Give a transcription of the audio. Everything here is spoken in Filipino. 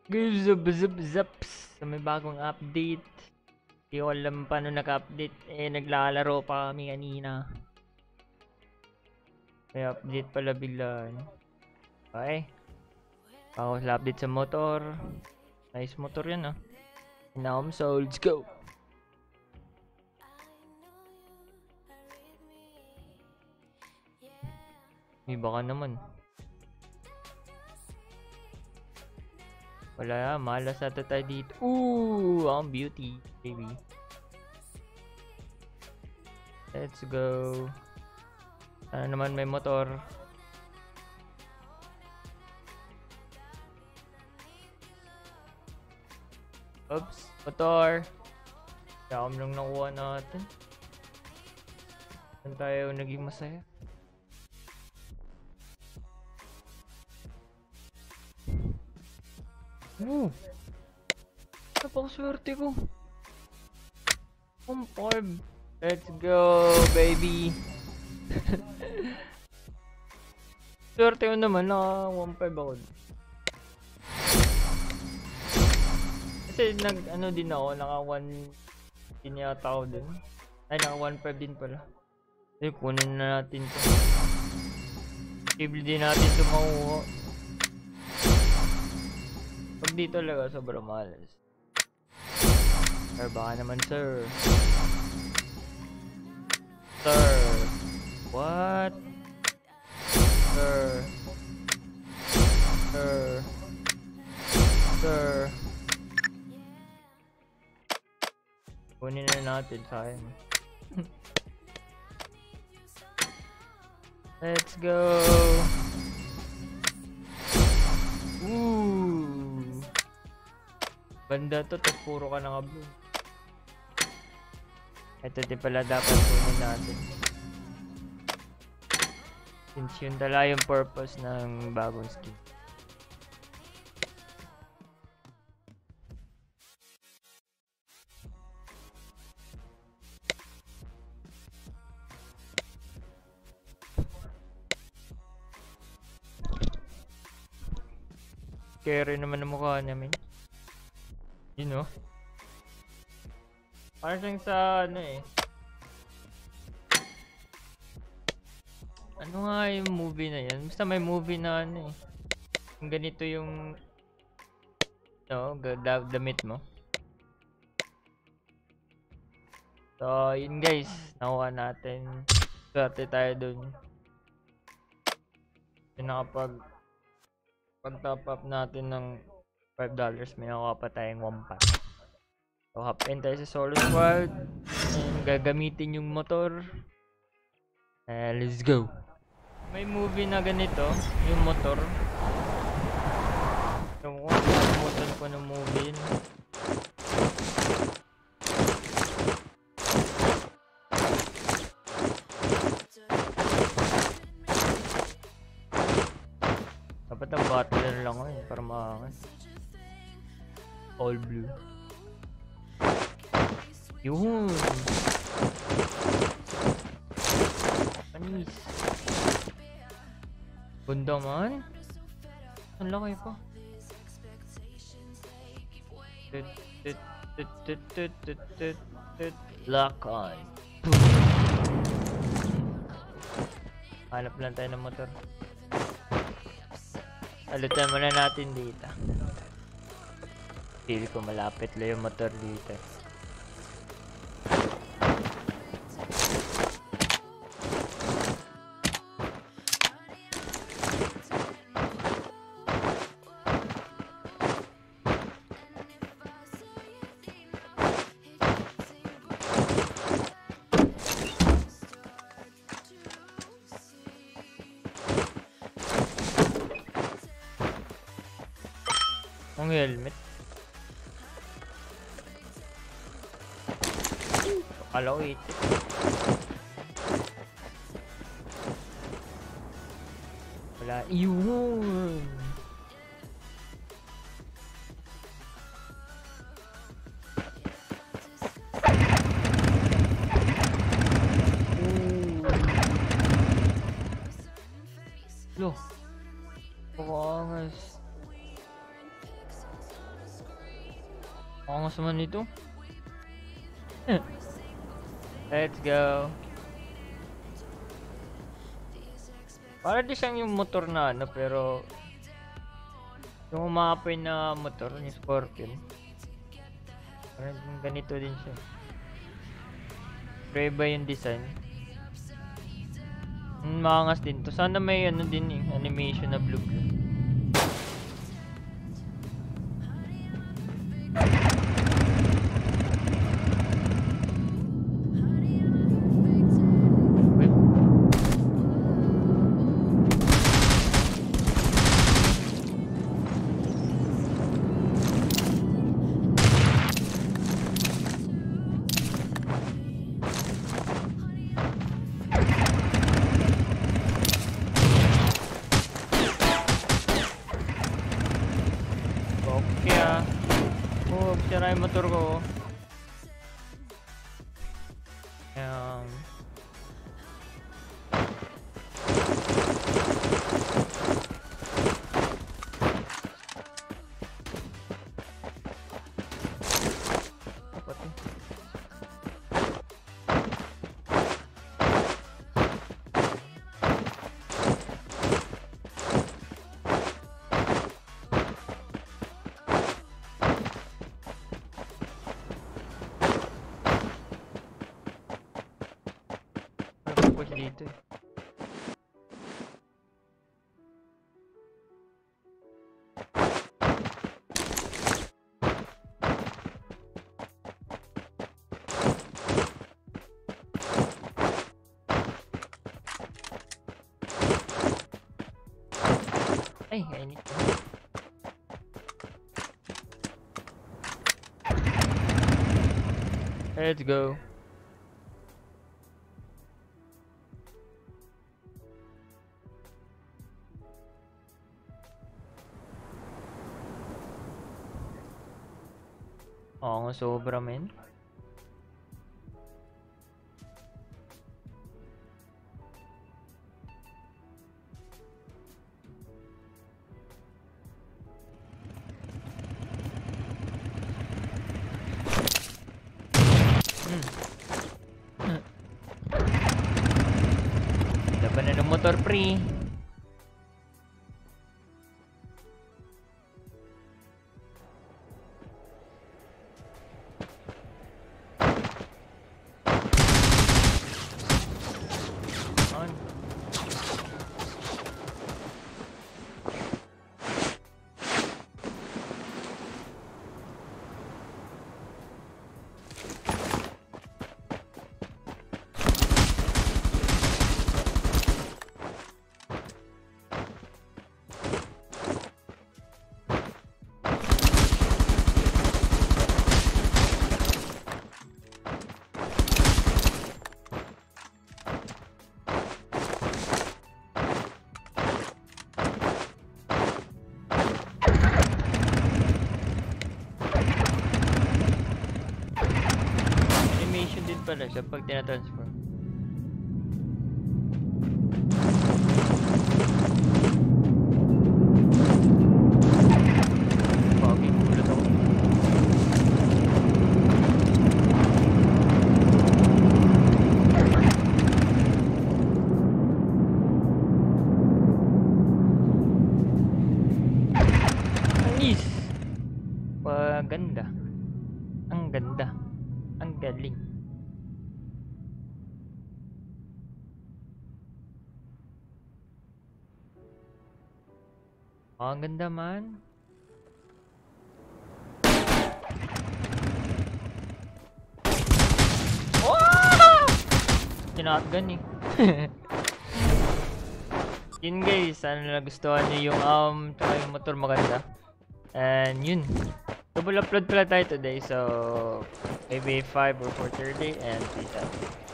Zaps. May bagong update. Hindi ko alam paano nag-update. Naglalaro pa kami kanina. May update pala biglaan. Okay. Ako sa update sa motor. Nice motor yan ah. So let's go. Baka naman. Wala, malas ata tayo dito. Ooh, ang beauty, baby. Let's go. Sana naman may motor. Oops, motor. Saan lang nakuha natin. Saan tayo naging masaya? Napakaswerte ko. 1.5. Let's go, baby. Swerte ko naman na 1.5 ako. Kasi ano din ako, naka 1 din yata ako din. Ay, naka 1.5 din pala. Kunin na natin to. Posible din natin ito makuha. Pag dito talaga sobrang malas. Sir, baka naman sir. Sir. What? Sir. Sir. Sir. Kunin na natin, sayang. Let's go. Banda to, tapos puro ka naka-blue. Ito din pala dapat kunin natin. Since yun tala yung purpose ng bagong skin. Scary naman ang mukha namin. You know? Parang siyang sa ano eh. Ano nga yung movie na yan? Basta may movie na ano eh. Yung ganito yung no, damit mo. So, yun guys. Nakuha natin. Swerte tayo dun. Yung pag-top up natin ng $5, may nakuha pa tayong 1 pack. So, hop in tayo sa solo squad. And gagamitin yung motor. Let's go. May movie na ganito, yung motor. Yung nakalimutan ko ng movie. Dapat ang butler lang ko para maangas. All blue. Yun. Panis. Ganda man. Ang laki pa. Lock on. Hanap lang tayo ng motor. Alutan muna natin dito. Feel ko malapit lang yung motor dito. Ang helmet. Akala ko ito. Wala. Yun. Lo. Pakangas. Angas naman nito. Let's go. Para di siyang yung motor na ano, pero yung umaapoy na motor, yung Scorpion. Parang ganito din siya. Pero iba yung design. Maangas din to. Sana may ano din eh, animation na blue. Sira yung motor ko. Dito eh. Ay, init. Let's go. Oo nga, sobra men. Laban na ng motor pre. Pala siya pag tinatransform. Bagay, gulat ako. Nice! Paganda. Ang ganda. Ang galing. Oh, ang ganda man. Oh! Sinatgan eh. Yun guys, sana nagustuhan nyo yung tsaka yung motor maganda. And yun. Double upload pala tayo today, so maybe 5 or 4:30 and peace out.